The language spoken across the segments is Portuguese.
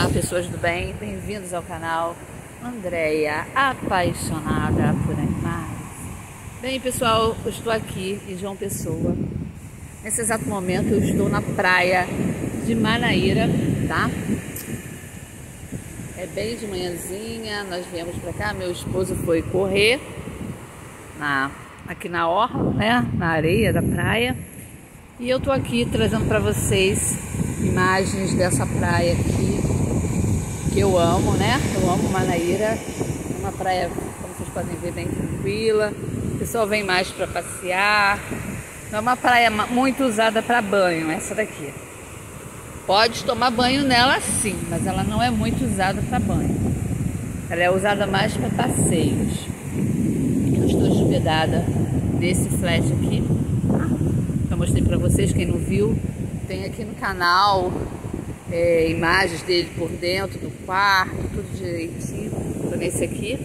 Olá, pessoas do bem, bem-vindos ao canal Andréia, apaixonada por animais. Bem, pessoal, eu estou aqui em João Pessoa. Nesse exato momento eu estou na praia de Manaíra, tá? É bem de manhãzinha, nós viemos pra cá, meu esposo foi correr aqui na orla, né? Na areia da praia. E eu tô aqui trazendo para vocês imagens dessa praia aqui, que eu amo, né? Eu amo Manaíra. É uma praia, como vocês podem ver, bem tranquila. O pessoal vem mais para passear. Não é uma praia muito usada para banho, essa daqui. Pode tomar banho nela sim, mas ela não é muito usada para banho. Ela é usada mais para passeios. Eu estou hospedada nesse flat aqui. Eu mostrei para vocês, quem não viu, tem aqui no canal imagens dele por dentro do quarto, tudo direitinho. Tô nesse aqui.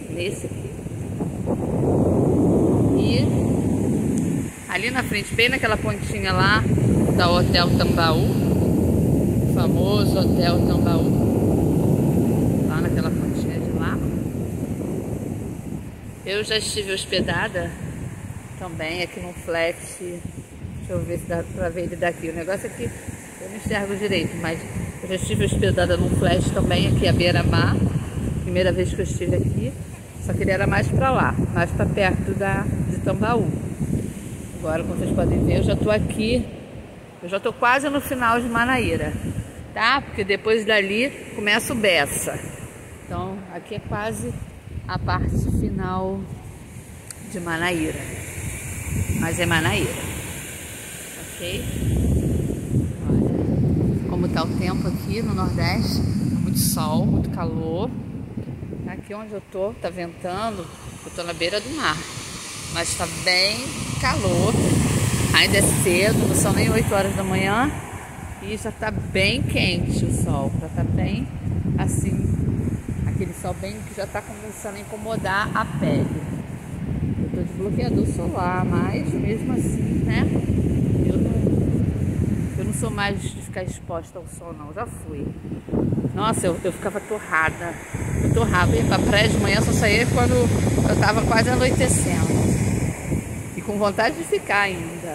E ali na frente, bem naquela pontinha lá, tá o Hotel Tambaú, o famoso Hotel Tambaú, lá naquela pontinha de lá. Eu já estive hospedada também aqui no flat. Deixa eu ver se dá pra ver ele daqui. O negócio aqui eu não enxergo direito, mas eu já estive hospedada num flat também aqui à beira-mar. Primeira vez que eu estive aqui, só que ele era mais pra lá, mais pra perto de Tambaú. Agora, como vocês podem ver, eu já tô aqui, eu já tô quase no final de Manaíra, tá? Porque depois dali começa o Bessa. Então, aqui é quase a parte final de Manaíra. Mas é Manaíra. Ok? Olha como tá o tempo aqui no Nordeste. Muito sol, muito calor. Aqui onde eu tô, tá ventando. Eu tô na beira do mar, mas tá bem calor. Ainda é cedo, não são nem 8 horas da manhã. E já tá bem quente o sol. Já tá bem assim, aquele sol bem que já tá começando a incomodar a pele. Eu tô de bloqueador solar, mas mesmo assim, né? Eu não sou mais de ficar exposta ao sol, não. Já fui. Nossa, eu ficava torrada. Eu torrava. Ia pra praia de manhã, só saía quando eu tava quase anoitecendo. E com vontade de ficar ainda.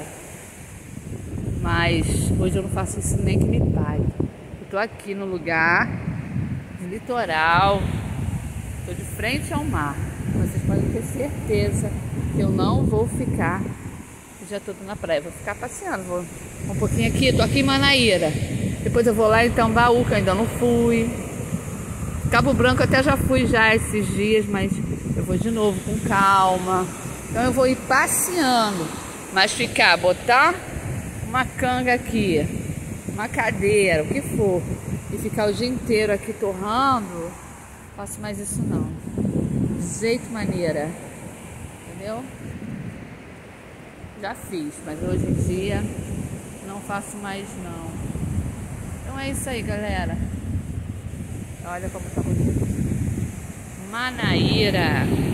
Mas hoje eu não faço isso nem que me pague. Eu tô aqui no lugar de litoral. Tô de frente ao mar. Vocês podem ter certeza que eu não vou ficar o dia todo na praia. Vou ficar passeando. Vou um pouquinho aqui. Tô aqui em Manaíra. Depois eu vou lá em Tambaú, que eu ainda não fui. Cabo Branco até já fui já esses dias, mas eu vou de novo com calma. Então eu vou ir passeando. Mas botar uma canga aqui, uma cadeira, o que for, e ficar o dia inteiro aqui torrando, não faço mais isso não. De jeito maneira. Entendeu? Já fiz, mas hoje em dia não faço mais não. Então é isso aí, galera. Olha como tá bonito. Manaíra.